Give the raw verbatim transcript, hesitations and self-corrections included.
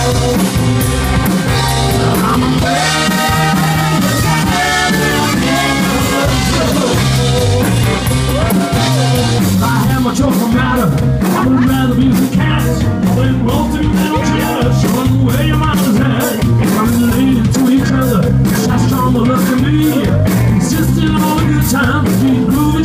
I'm a man. If I had my choice of matter, I would rather be the cat than both of you little chairs, showing where your mind is at. I'm related to each other, shots stronger look at me, insisting on a good time to be grooving.